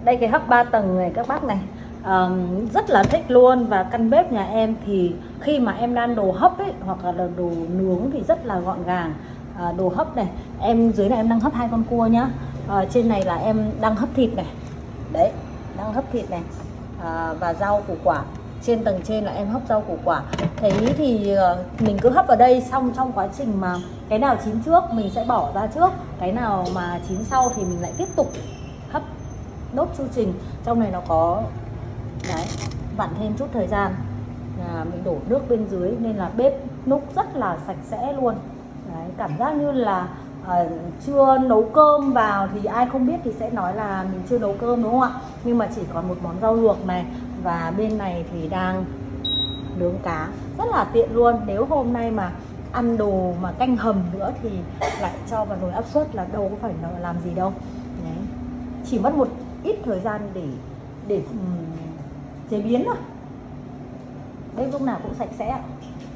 Đây cái hấp 3 tầng này các bác này, rất là thích luôn. Và căn bếp nhà em thì khi mà em đan đồ hấp ấy hoặc là đồ nướng thì rất là gọn gàng. Đồ hấp này, em dưới này em đang hấp 2 con cua nhá. Trên này là em đang hấp thịt này. Đấy, đang hấp thịt này. Và rau củ quả. Trên tầng trên là em hấp rau củ quả. Thế thì mình cứ hấp ở đây, xong trong quá trình mà cái nào chín trước mình sẽ bỏ ra trước, cái nào mà chín sau thì mình lại tiếp tục hấp đốt chu trình. Trong này nó có đấy, vặn thêm chút thời gian. Mình đổ nước bên dưới nên là bếp núc rất là sạch sẽ luôn. Đấy, cảm giác như là chưa nấu cơm vào thì ai không biết thì sẽ nói là mình chưa nấu cơm, đúng không ạ? Nhưng mà chỉ còn một món rau luộc này, và bên này thì đang nướng cá, rất là tiện luôn. Nếu hôm nay mà ăn đồ mà canh hầm nữa thì lại cho vào nồi áp suất là đâu có phải làm gì đâu. Đấy, chỉ mất một ít thời gian để chế biến thôi. Bếp lúc nào cũng sạch sẽ.